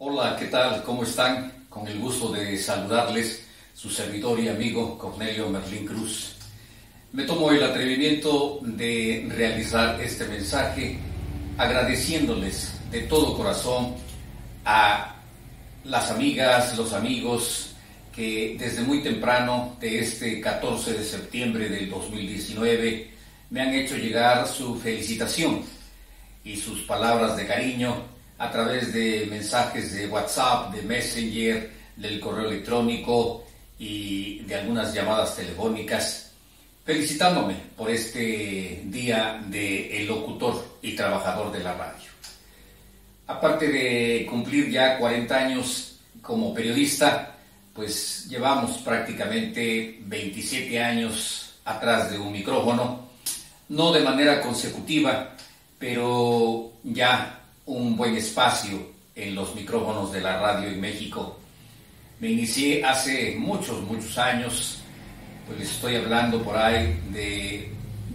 Hola, ¿qué tal? ¿Cómo están? Con el gusto de saludarles, su servidor y amigo Cornelio Merlín Cruz. Me tomo el atrevimiento de realizar este mensaje agradeciéndoles de todo corazón a las amigas, los amigos que desde muy temprano de este 14 de septiembre del 2019 me han hecho llegar su felicitación y sus palabras de cariño a través de mensajes de WhatsApp, de Messenger, del correo electrónico y de algunas llamadas telefónicas, felicitándome por este día del locutor y trabajador de la radio. Aparte de cumplir ya 40 años como periodista, pues llevamos prácticamente 27 años atrás de un micrófono, no de manera consecutiva, pero ya un buen espacio en los micrófonos de la radio en México. Me inicié hace muchos años, pues les estoy hablando por ahí de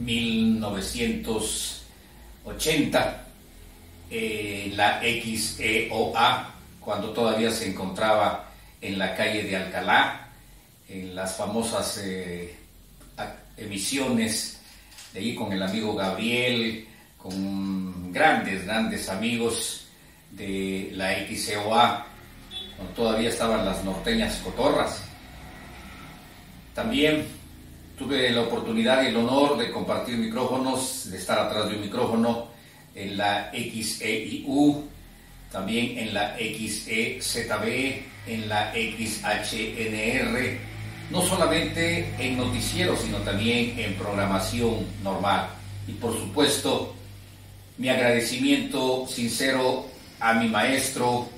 1980, la XEOA, cuando todavía se encontraba en la calle de Alcalá, en las famosas emisiones de ahí con el amigo Gabriel, con grandes amigos de la XEOA, cuando todavía estaban las norteñas cotorras. También tuve la oportunidad y el honor de compartir micrófonos, de estar atrás de un micrófono en la XEIU, también en la XEZB, en la XHNR, no solamente en noticieros, sino también en programación normal. Y por supuesto, mi agradecimiento sincero a mi maestro,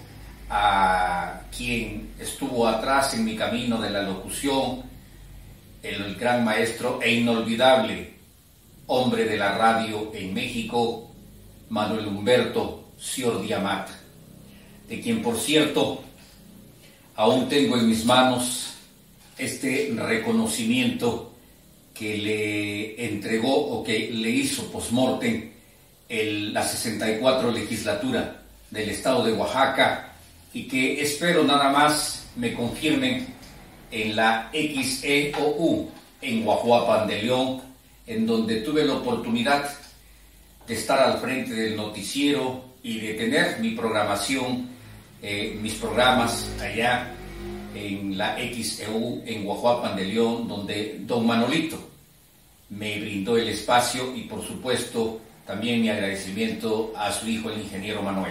a quien estuvo atrás en mi camino de la locución, el gran maestro e inolvidable hombre de la radio en México, Manuel Humberto Siordi Amat, de quien, por cierto, aún tengo en mis manos este reconocimiento que le entregó o que le hizo post-mortem la 64 legislatura del estado de Oaxaca, y que espero nada más me confirmen en la XEOU en Guajuapan de León, en donde tuve la oportunidad de estar al frente del noticiero y de tener mi programación, mis programas allá en la XEU en Guajuapan de León, donde don Manolito me brindó el espacio, y por supuesto también mi agradecimiento a su hijo, el ingeniero Manuel.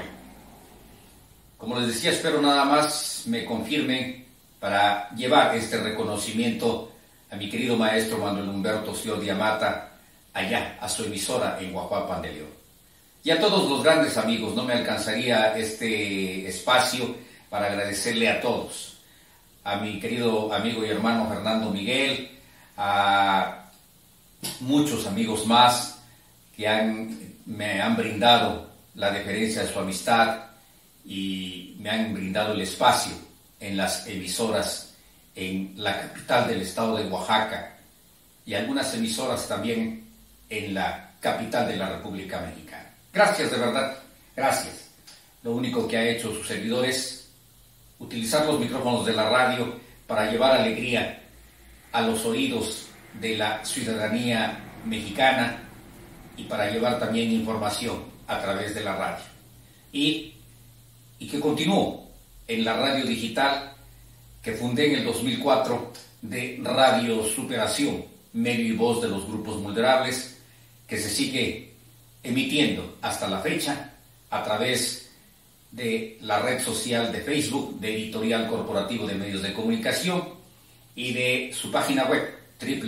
Como les decía, espero nada más me confirmen para llevar este reconocimiento a mi querido maestro Manuel Humberto Siordi Amata allá a su emisora en Guajuapan de León. Y a todos los grandes amigos, no me alcanzaría este espacio para agradecerle a todos. A mi querido amigo y hermano Fernando Miguel, a muchos amigos más que me han brindado la deferencia de su amistad y me han brindado el espacio en las emisoras en la capital del estado de Oaxaca y algunas emisoras también en la capital de la República Mexicana. Gracias, de verdad, gracias. Lo único que ha hecho su servidor es utilizar los micrófonos de la radio para llevar alegría a los oídos de la ciudadanía mexicana y para llevar también información a través de la radio. Y que continúo en la radio digital que fundé en el 2004 de Radio Superación, medio y voz de los grupos vulnerables, que se sigue emitiendo hasta la fecha a través de la red social de Facebook de Editorial Corporativo de Medios de Comunicación y de su página web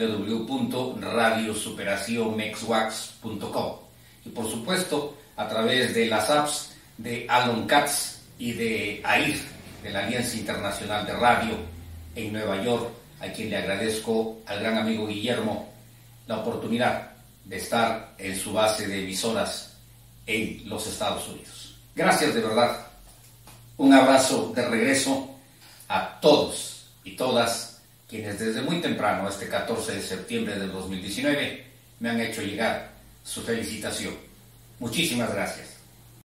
www.radiosuperacionmexwax.com, y por supuesto a través de las apps de Alon Katz y de AIR, de la Alianza Internacional de Radio en Nueva York, a quien le agradezco al gran amigo Guillermo la oportunidad de estar en su base de emisoras en los Estados Unidos. Gracias, de verdad. Un abrazo de regreso a todos y todas quienes desde muy temprano, este 14 de septiembre del 2019, me han hecho llegar su felicitación. Muchísimas gracias.